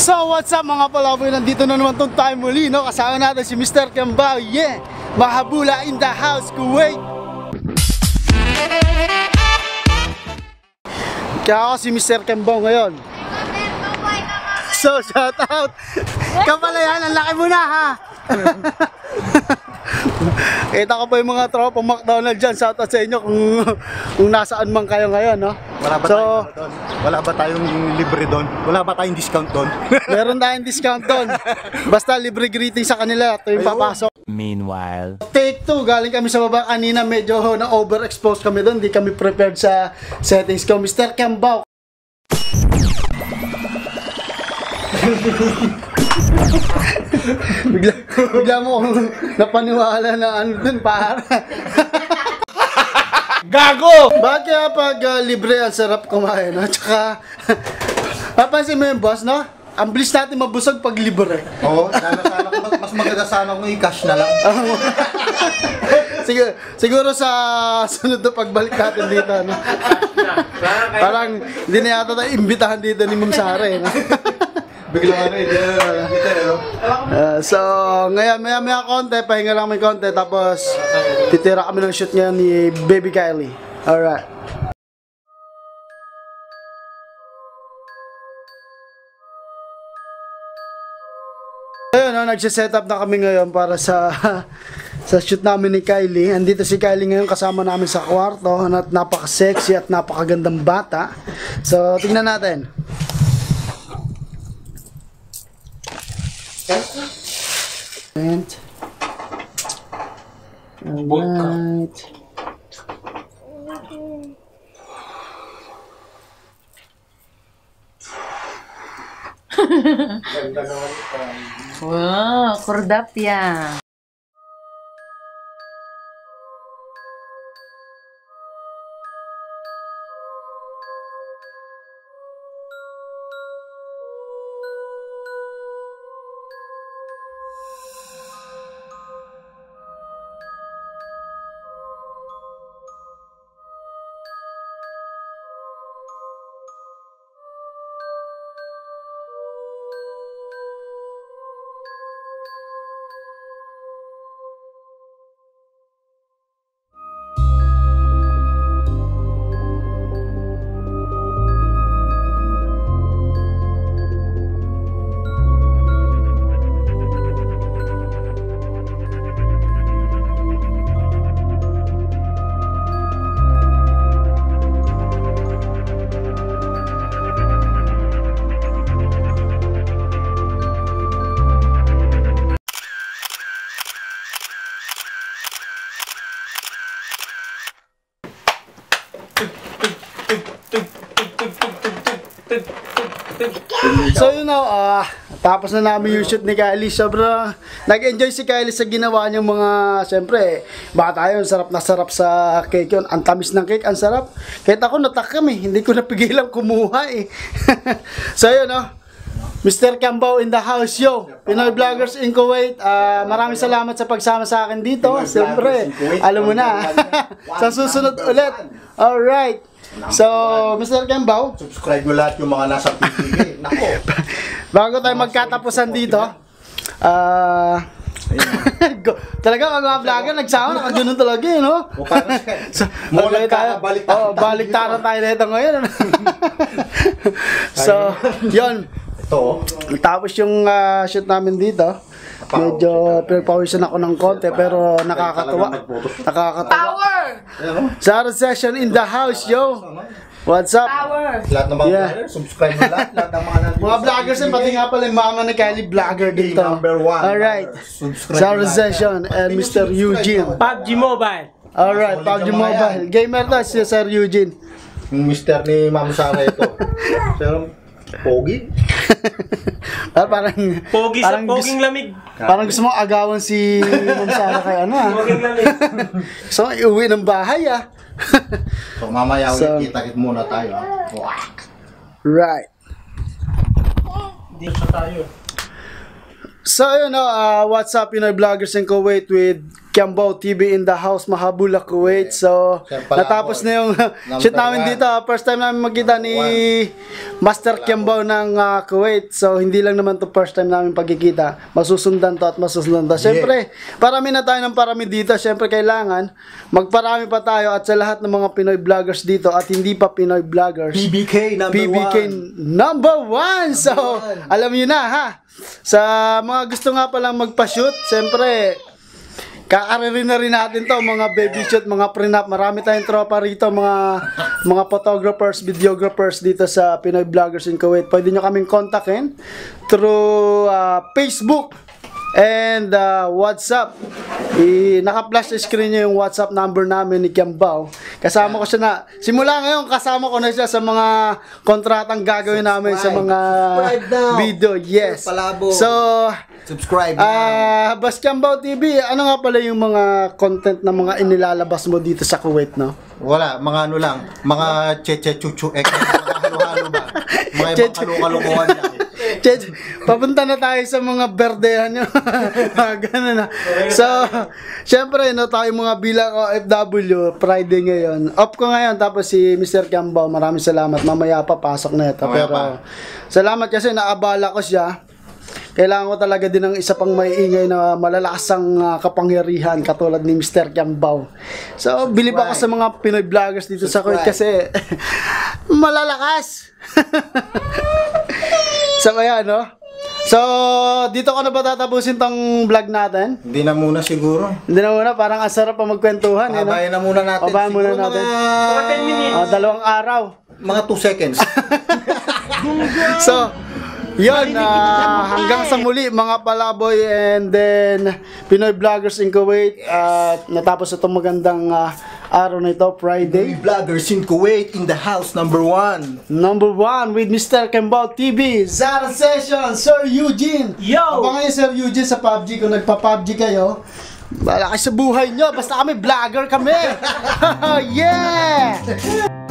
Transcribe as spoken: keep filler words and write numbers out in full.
So what's up mga Palaboy, nandito na naman tong time muli, no? Kasama natin si Mister Kambao, yeah! Mahabula in the house, Kuwait! Kaya ako si Mister Kambao ngayon. So shout out! Kapalayan, ang laki mo na ha! Kita ko pa yung mga tropa McDonald's dyan. Shout out sa inyo kung, kung nasaan man kayo ngayon, no? Wala ba, so, tayong, doon? Wala ba tayong libre doon? Wala ba tayong discount doon? Meron tayong discount doon. Basta libre greeting sa kanila. Ito yung papasok. Meanwhile, take two. Galing kami sa baba kanina. Medyo na-overexposed kami doon. Hindi kami prepared sa settings ko. Mister Kambao. bigla, bigla mo akong napaniwala na ano dun, para. Gago! Bakit kaya pag uh, libre ang sarap kumain, no? Tsaka, papansin mo yung boss, no? Ang bilis natin mabusog pag libre. Oo, sana, sana, mas, mas maganda sana kung i-cash na lang. siguro, siguro sa sunod na pagbalik natin dito, no? Parang hindi na yata tayo imbitahan dito ni Ma'am Zarah, no? Biglang ano, hindi na no? Uh, so, ngayon, maya maya konti, pahinga lang may konti, tapos titira kami ng shoot ngayon ni Baby Kylie. Alright. Ayun, no, nagsiset up na kami ngayon para sa sa shoot namin ni Kylie. Andito si Kylie ngayon kasama namin sa kwarto, at napaka-sexy at napakagandang bata. So, tingnan natin. And alright. Wow, kurdap yan. So you know, uh, tapos na namin yung shoot ni Kylie. Sobrang nag-enjoy si Kylie sa ginawa niyang mga, siyempre, bata yun, sarap na sarap sa cake yun. Ang tamis ng cake, ang sarap. Kahit ako natakam eh, hindi ko napigilan kumuha eh. So yun, no? Mister Kambao in the house, yo. Pinoy Vloggers in Kuwait. Uh, maraming salamat sa pagsama sa akin dito. Siyempre, alam mo na. Sa susunod ulit. Alright. So, Mister Kambao, subscribe mo lahat yung mga nasa P T V. Nako. Bago tayo magkatapusan dito, ah, uh, talaga mga vlogger nagsama, nakaganoon talaga eh, no? So, balik tayo, oh, balik tayo tayo nito ngayon. So, yun. Ito. Tapos yung uh, shoot namin dito, medyo pinagpawisan ako ng konti, pero nakakatuwa. Nakakatuwa. Zarah session in the house, yo. What's up? Power. Lahat ng mga Yeah. vlogger, subscribe mo lahat. Lahat ng mga nandito. Mga vloggers din, pati nga pala yung mama ni Kylie, vlogger dito. Number one. Alright. Subscribe Zarah mo lahat. session and Mister Eugene. P U B G Mobile. Alright, P U B G Mobile. Gamer to si Sir Eugene. Yung mister ni Ma'am Zarah ito. Pero, pogi. Ah, parang Pogi sa parang poging gusto, lamig. parang gusto mo agawan si Ma'am Zarah kay ano ah. Poging lamig. So, iuwi ng bahay ah. So, mamaya So, ulit kita-kit muna tayo. Wow. Right. Dito tayo. So, yun, no, uh, what's up, Pinoy Vloggers in Kuwait with Kiambaw T V in the house, Mahabula, Kuwait. So, Sir Palaboy. natapos na yung shoot namin one. dito. First time namin magkita ni Master Kiambaw ng uh, Kuwait. So, hindi lang naman to first time namin pagkikita. Masusundan to at masusundan to. Siyempre, parami na tayo ng parami dito. Siyempre, kailangan magparami pa tayo at sa lahat ng mga Pinoy vloggers dito at hindi pa Pinoy vloggers. P B K number P B K one. number one. So, one. alam niyo na ha. Sa mga gusto nga palang magpa-shoot, siyempre, kaaririn na rin natin to, mga baby shoot, mga prenup. Marami tayong tropa rito, mga mga photographers, videographers dito sa Pinoy Vloggers in Kuwait. Pwede nyo kaming kontakin through uh, Facebook and uh, WhatsApp. I, naka-flash screen nyo yung WhatsApp number namin ni Kiambaw. Kasama ko siya na, simula ngayon kasama ko na siya sa mga kontratang gagawin namin sa mga video. Yes. Palaboy. So, Subscribe Ah, uh, Bas Kiambaw T V, ano nga pala yung mga content na mga inilalabas mo dito sa Kuwait, no? Wala, mga ano lang, mga cheche chuchu ek, mga halo-halo ba? Mga ibang kalu-kalukuhan lang. Chet, papunta na tayo sa mga berdehan nyo. Ganun na. So, syempre, no, tayo mga bilang O F W, Friday ngayon. Off ko ngayon, tapos si Mister Kiambaw, maraming salamat. Mamaya pa, pasok na ito. Mamaya Pero, pa. salamat kasi naabala ko siya. Kailangan ko talaga din ng isa pang maiingay na malalasang uh, kapangyarihan katulad ni Mister Kiambaw. So, bilib ako sa mga Pinoy vloggers dito sa Kuwait kasi malalakas. So, kaya, no? So, dito ko na ba tatapusin tong vlog natin? Hindi na muna siguro. Hindi na muna, parang ang sarap pa magkwentuhan. Eh, no? Pabayan na muna natin. Pabayan muna Siguro natin. Mga... Uh, dalawang araw. mga two seconds. So, yun, uh, hanggang sa muli mga Palaboy and then Pinoy Vloggers in Kuwait. At uh, natapos itong magandang uh, araw na ito, Friday. Vloggers in Kuwait in the house number one. Number one with Mister Kiambaw T V, Zarah Session, Sir Eugene. Yo! Abangan niyo Sir Eugene sa P U B G kung nagpa-P U B G kayo. Bala kayo sa buhay nyo, basta kami vlogger kami. Yeah!